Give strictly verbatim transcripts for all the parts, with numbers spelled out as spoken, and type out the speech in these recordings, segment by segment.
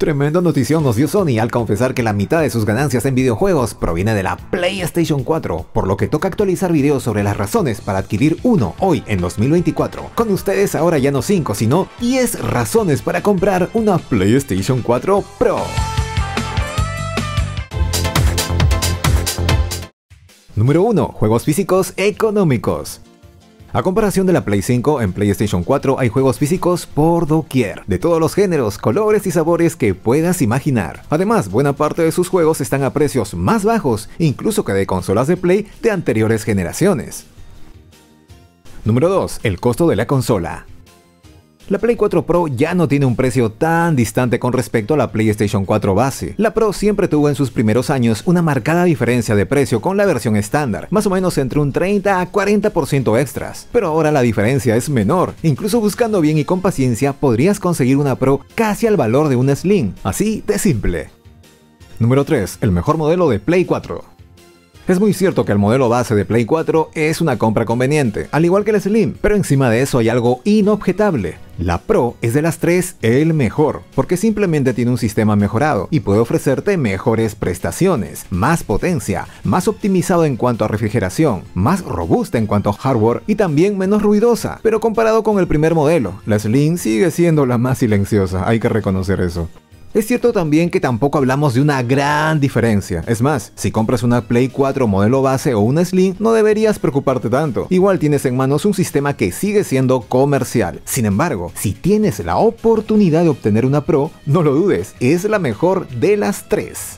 Tremenda notición nos dio Sony al confesar que la mitad de sus ganancias en videojuegos proviene de la PlayStation cuatro, por lo que toca actualizar videos sobre las razones para adquirir uno hoy en dos mil veinticuatro. Con ustedes ahora ya no cinco, sino diez razones para comprar una PlayStation cuatro Pro. Número uno. Juegos físicos económicos. A comparación de la Play cinco, en PlayStation cuatro hay juegos físicos por doquier, de todos los géneros, colores y sabores que puedas imaginar. Además, buena parte de sus juegos están a precios más bajos, incluso que de consolas de Play de anteriores generaciones. Número dos. El costo de la consola. La Play cuatro Pro ya no tiene un precio tan distante con respecto a la PlayStation cuatro base. La Pro siempre tuvo en sus primeros años una marcada diferencia de precio con la versión estándar, más o menos entre un treinta a cuarenta por ciento extras. Pero ahora la diferencia es menor, incluso buscando bien y con paciencia podrías conseguir una Pro casi al valor de una Slim, así de simple. Número tres. El mejor modelo de Play cuatro. Es muy cierto que el modelo base de Play cuatro es una compra conveniente, al igual que el Slim, pero encima de eso hay algo inobjetable. La Pro es de las tres el mejor, porque simplemente tiene un sistema mejorado y puede ofrecerte mejores prestaciones, más potencia, más optimizado en cuanto a refrigeración, más robusta en cuanto a hardware y también menos ruidosa. Pero comparado con el primer modelo, la Slim sigue siendo la más silenciosa, hay que reconocer eso. Es cierto también que tampoco hablamos de una gran diferencia. Es más, si compras una Play cuatro modelo base o una Slim, no deberías preocuparte tanto. Igual tienes en manos un sistema que sigue siendo comercial. Sin embargo, si tienes la oportunidad de obtener una Pro, no lo dudes, es la mejor de las tres.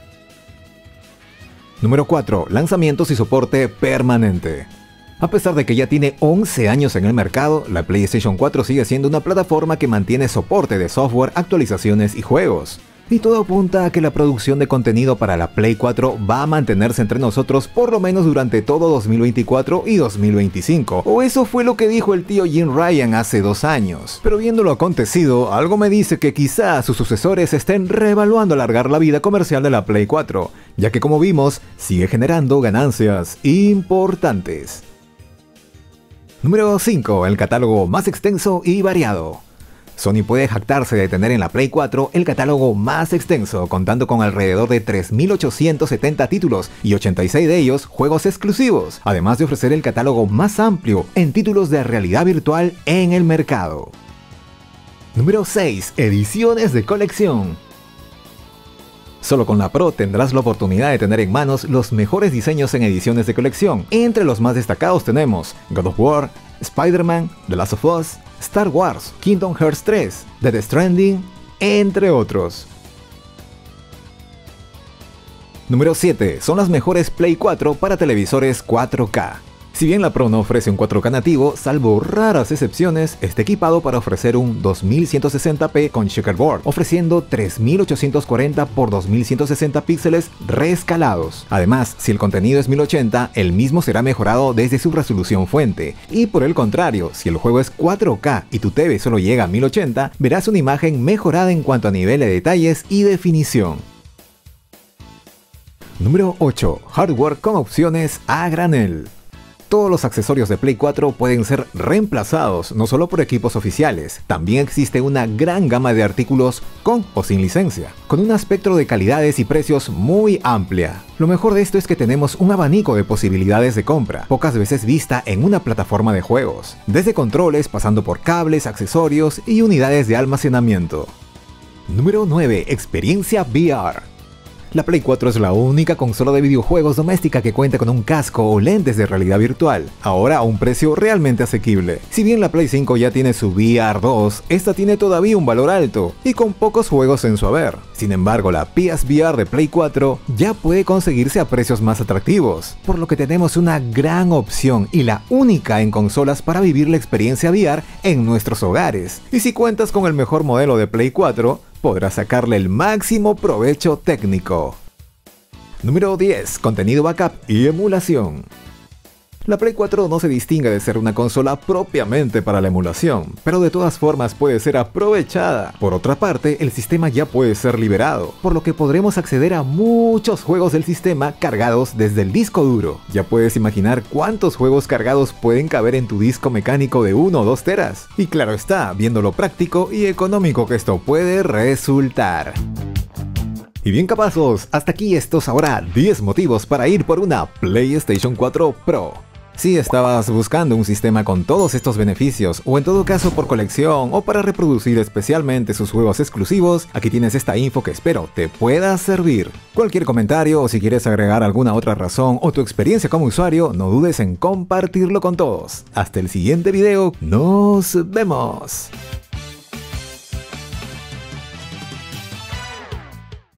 Número cuatro. Lanzamientos y soporte permanente. A pesar de que ya tiene once años en el mercado, la PlayStation cuatro sigue siendo una plataforma que mantiene soporte de software, actualizaciones y juegos. Y todo apunta a que la producción de contenido para la Play cuatro va a mantenerse entre nosotros por lo menos durante todo dos mil veinticuatro y dos mil veinticinco. O eso fue lo que dijo el tío Jim Ryan hace dos años. Pero viendo lo acontecido, algo me dice que quizá sus sucesores estén reevaluando alargar la vida comercial de la Play cuatro, ya que como vimos, sigue generando ganancias importantes. Número cinco. El catálogo más extenso y variado. Sony puede jactarse de tener en la Play cuatro el catálogo más extenso, contando con alrededor de tres mil ochocientos setenta títulos y ochenta y seis de ellos juegos exclusivos, además de ofrecer el catálogo más amplio en títulos de realidad virtual en el mercado. Número seis. Ediciones de colección. Solo con la Pro tendrás la oportunidad de tener en manos los mejores diseños en ediciones de colección. Entre los más destacados tenemos God of War, Spider-Man, The Last of Us, Star Wars, Kingdom Hearts tres, Death Stranding, entre otros. Número siete. Son las mejores Play cuatro para televisores cuatro K. Si bien la Pro no ofrece un cuatro K nativo, salvo raras excepciones, está equipado para ofrecer un dos mil ciento sesenta p con checkerboard, ofreciendo tres mil ochocientos cuarenta por dos mil ciento sesenta píxeles reescalados. Además, si el contenido es mil ochenta, el mismo será mejorado desde su resolución fuente. Y por el contrario, si el juego es cuatro K y tu T V solo llega a mil ochenta, verás una imagen mejorada en cuanto a nivel de detalles y definición. Número ocho. Hardware con opciones a granel. Todos los accesorios de Play cuatro pueden ser reemplazados no solo por equipos oficiales, también existe una gran gama de artículos con o sin licencia, con un espectro de calidades y precios muy amplia. Lo mejor de esto es que tenemos un abanico de posibilidades de compra, pocas veces vista en una plataforma de juegos, desde controles pasando por cables, accesorios y unidades de almacenamiento. Número nueve. Experiencia V R. La Play cuatro es la única consola de videojuegos doméstica que cuenta con un casco o lentes de realidad virtual, ahora a un precio realmente asequible. Si bien la Play cinco ya tiene su V R dos, esta tiene todavía un valor alto y con pocos juegos en su haber. Sin embargo, la P S V R de Play cuatro ya puede conseguirse a precios más atractivos, por lo que tenemos una gran opción y la única en consolas para vivir la experiencia V R en nuestros hogares. Y si cuentas con el mejor modelo de Play cuatro, podrás sacarle el máximo provecho técnico. Número diez. Contenido backup y emulación. La Play cuatro no se distingue de ser una consola propiamente para la emulación, pero de todas formas puede ser aprovechada. Por otra parte, el sistema ya puede ser liberado, por lo que podremos acceder a muchos juegos del sistema cargados desde el disco duro. Ya puedes imaginar cuántos juegos cargados pueden caber en tu disco mecánico de uno o dos teras. Y claro está, viendo lo práctico y económico que esto puede resultar. Y bien capazos, hasta aquí estos ahora diez motivos para ir por una PlayStation cuatro Pro. Si estabas buscando un sistema con todos estos beneficios, o en todo caso por colección o para reproducir especialmente sus juegos exclusivos, aquí tienes esta info que espero te pueda servir. Cualquier comentario o si quieres agregar alguna otra razón o tu experiencia como usuario, no dudes en compartirlo con todos. Hasta el siguiente video, nos vemos.